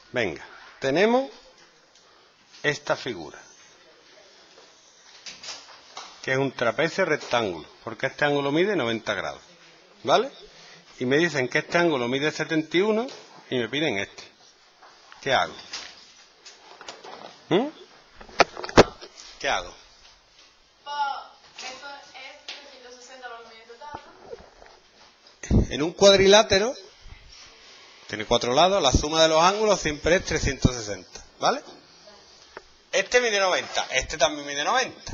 Venga, tenemos esta figura, que es un trapecio rectángulo, porque este ángulo mide 90 grados, ¿vale? Y me dicen que este ángulo mide 71 y me piden este. ¿Qué hago? ¿Qué hago? Esto es 360 por medio total, ¿no? En un cuadrilátero, tiene 4 lados, la suma de los ángulos siempre es 360, ¿vale? Este mide 90, este también mide 90.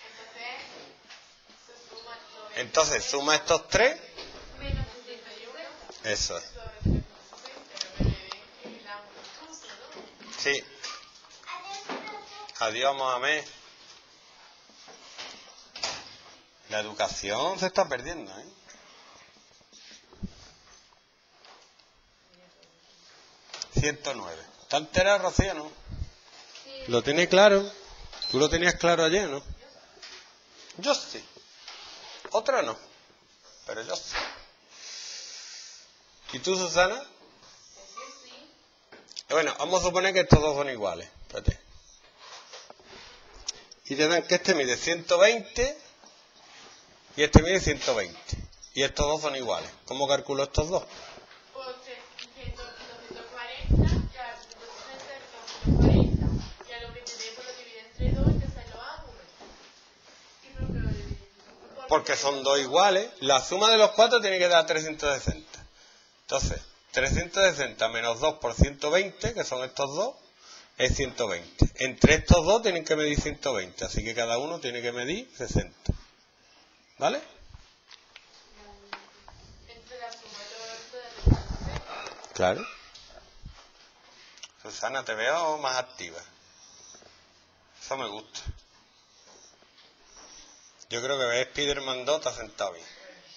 Entonces suma estos tres. Menos 61. Eso es. Sobre 360, pero el ángulo justo, ¿no? Sí. Adiós, Mohamed. La educación se está perdiendo, ¿eh? $109. ¿Está entera, Rocío, no? Sí. ¿Lo tiene claro? ¿Tú lo tenías claro ayer, no? Yo sí. Otra no. Pero yo sí. ¿Y tú, Susana? Sí. Bueno, vamos a suponer que estos dos son iguales. Espérate. Y te dan que este mide 120 y este mide 120. Y estos dos son iguales. ¿Cómo calculo estos dos? Por 240, ya 260, 240. Ya lo que te dé, pues lo divide entre 2 y te sale los ángulos. ¿Y por qué lo divide? Porque son dos iguales. La suma de los cuatro tiene que dar 360. Entonces, 360 menos 2 por 120, que son estos dos, es 120. Entre estos dos tienen que medir 120, así que cada uno tiene que medir 60. ¿Vale? Entre la suma de todo esto de 360. Claro. Susana, te veo más activa. Eso me gusta. Yo creo que ves Spiderman 2 está sentado bien.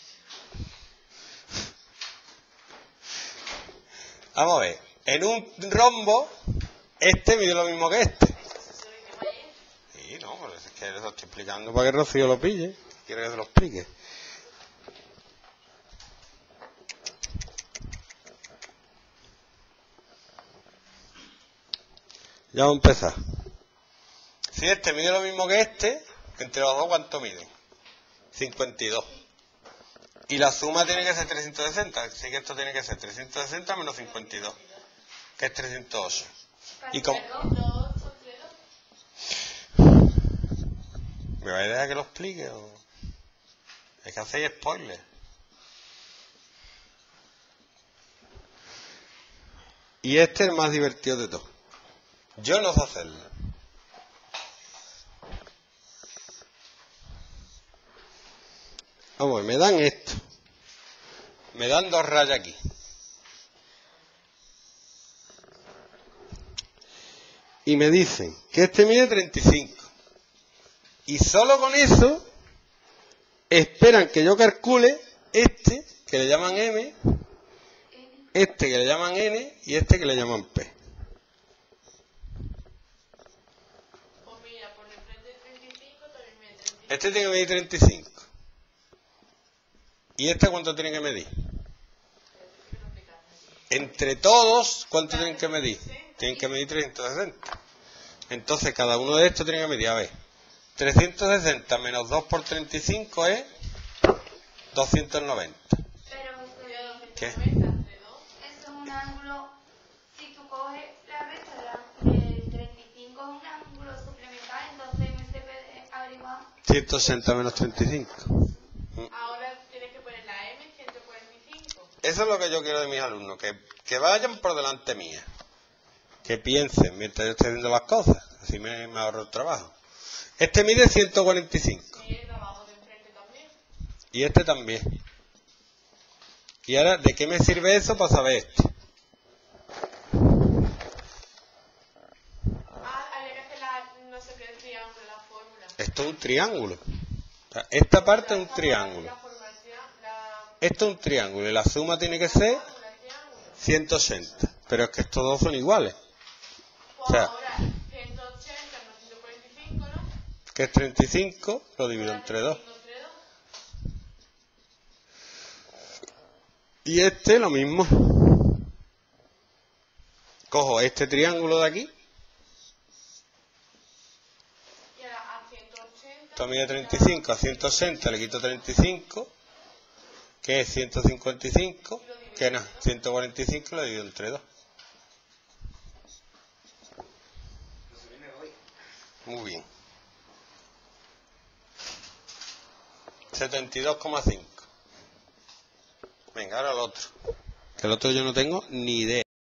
Vamos a ver. En un rombo, este mide lo mismo que este. Sí, no, pero es que lo estoy explicando para que Rocío lo pille. Quiero que se lo explique. Ya vamos a empezar. Si este mide lo mismo que este, entre los dos, ¿cuánto miden? 52. Y la suma tiene que ser 360, así que esto tiene que ser 360 menos 52, que es 308. Y como... ¿Me vais a dejar que lo explique o...? Es que hacéis spoiler. Y este es el más divertido de todos. Yo no sé hacerlo. Vamos, me dan esto. Me dan dos rayas aquí. Y me dicen que este mide 35. Y solo con eso esperan que yo calcule este, que le llaman M, este que le llaman N y este que le llaman P. Pues mira, por enfrente de 35 también mide 35. Este tiene que medir 35. ¿Y este cuánto tiene que medir? Entre todos, ¿cuánto tienen que medir? Tienen que medir 360. Entonces, cada uno de estos tiene que medir, a ver, 360 menos 2 por 35 es 290. Pero ¿Qué? entre 2. Eso es un ángulo, si tú coges la recta del 35 es un ángulo suplementario, entonces se puede averiguar. 160 menos 35. Ahora tienes que poner la M 145. Eso es lo que yo quiero de mis alumnos, que vayan por delante mía. Que piensen mientras yo estoy haciendo las cosas. Así me ahorro el trabajo. Este mide 145. Y el trabajo de enfrente también. Y este también. Y ahora, ¿de qué me sirve eso para saber este? Habría que hacer no sé qué triángulo, la fórmula. Esto es un triángulo. O sea, esta parte es un triángulo. La fórmula, Esto es un triángulo y la suma tiene que ser 180. Pero es que estos dos son iguales. O sea, ahora 180 más 145, ¿no? que es 35, lo divido entre 2. Y este lo mismo. cojo este triángulo de aquí, Y ahora a 180. esto mide 35, a 180 le quito 35, que es 155, que no, 145 lo divido entre 2. Muy bien. 72,5. Venga, ahora el otro. Que el otro yo no tengo ni idea.